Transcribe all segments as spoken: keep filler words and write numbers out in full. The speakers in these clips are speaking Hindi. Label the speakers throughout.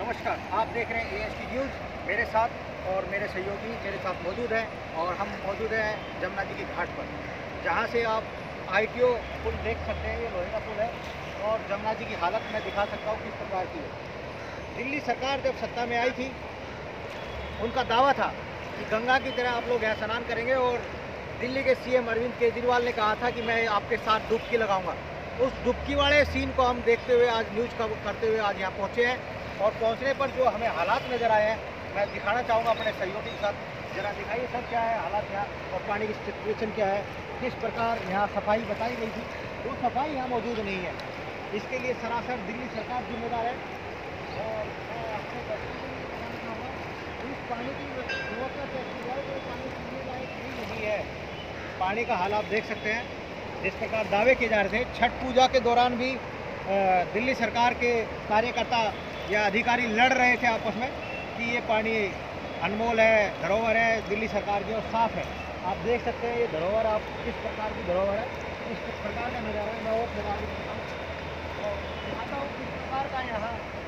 Speaker 1: नमस्कार, आप देख रहे हैं ए एस टी न्यूज़। मेरे साथ और मेरे सहयोगी मेरे साथ मौजूद हैं और हम मौजूद हैं जमुना जी की घाट पर, जहां से आप आई टी ओ पुल देख सकते हैं। ये लोहे का पुल है और जमुना जी की हालत मैं दिखा सकता हूँ किस प्रकार की है। दिल्ली सरकार जब सत्ता में आई थी, उनका दावा था कि गंगा की तरह आप लोग यहाँ स्नान करेंगे और दिल्ली के सी एम अरविंद केजरीवाल ने कहा था कि मैं आपके साथ डुबकी लगाऊंगा। उस डुबकी वाले सीन को हम देखते हुए आज न्यूज़ कवर करते हुए आज यहाँ पहुँचे हैं और पहुँचने पर जो हमें हालात नज़र आए हैं मैं दिखाना चाहूँगा अपने सहयोगी के साथ। जरा दिखाइए सर, क्या है हालात यहाँ और पानी की सिचुएशन क्या है, किस प्रकार यहाँ सफाई बताई गई थी, वो सफाई यहाँ मौजूद नहीं है। इसके लिए सरासर दिल्ली सरकार जिम्मेदार है और मैं आपको बताना चाहूँगा इस पानी की गुणवत्ता कैसी है, तो पानी पीने लायक भी नहीं है। पानी का हाल आप देख सकते हैं। जिस प्रकार दावे किए जा रहे थे छठ पूजा के दौरान भी दिल्ली सरकार के कार्यकर्ता या अधिकारी लड़ रहे थे आपस में कि ये पानी अनमोल है, धरोहर है दिल्ली सरकार की और साफ़ है। आप देख सकते हैं ये धरोहर, आप किस प्रकार की धरोहर है, इस प्रकार का नज़ारा है। मैं और प्रकार की दिखाता हूँ और दिखाता हूँ किस प्रकार का यहाँ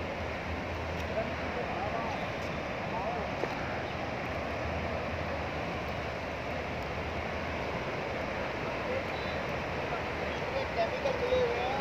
Speaker 1: केमिकल मिले हुए हैं।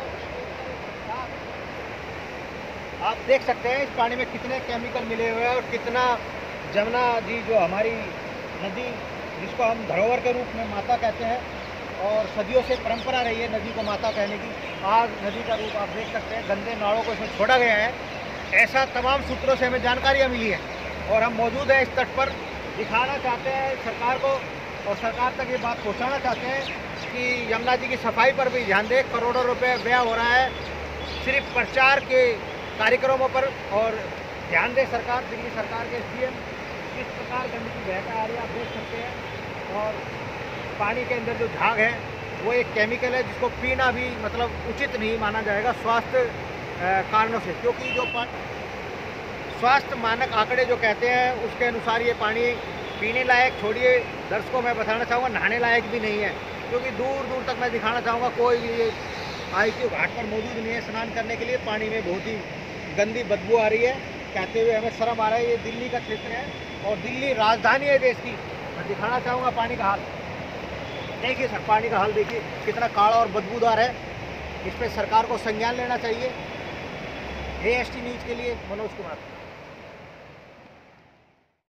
Speaker 1: आप देख सकते हैं इस पानी में कितने केमिकल मिले हुए हैं और कितना जमुना जी जो हमारी नदी, जिसको हम धरोहर के रूप में माता कहते हैं और सदियों से परंपरा रही है नदी को माता कहने की, आज नदी का रूप आप देख सकते हैं। गंदे नालों को इसमें छोड़ा गया है, ऐसा तमाम सूत्रों से हमें जानकारियाँ मिली है और हम मौजूद हैं इस तट पर। दिखाना चाहते हैं सरकार को और सरकार तक ये बात पहुँचाना चाहते हैं कि यमुना जी की सफाई पर भी ध्यान दें। करोड़ों रुपए व्यय हो रहा है सिर्फ प्रचार के कार्यक्रमों पर और ध्यान दे सरकार, दिल्ली सरकार के सी एम किस प्रकार गंदगी बहकर आ रही है आप देख सकते हैं। और पानी के अंदर जो झाग है वो एक केमिकल है जिसको पीना भी मतलब उचित नहीं माना जाएगा स्वास्थ्य कारणों से, क्योंकि जो स्वास्थ्य मानक आंकड़े जो कहते हैं उसके अनुसार ये पानी पीने लायक छोड़िए, दर्शकों मैं बताना चाहूँगा नहाने लायक भी नहीं है, क्योंकि दूर दूर तक मैं दिखाना चाहूँगा कोई भी आई टी ओ घाट पर मौजूद नहीं है स्नान करने के लिए। पानी में बहुत ही गंदी बदबू आ रही है, कहते हुए हमें शर्म आ रहा है। ये दिल्ली का क्षेत्र है और दिल्ली राजधानी है देश की। मैं दिखाना चाहूँगा पानी का हाल, देखिए सर पानी का हाल देखिए कितना काला और बदबूदार है। इस पर सरकार को संज्ञान लेना चाहिए। ए एस टी न्यूज़ के लिए मनोज कुमार।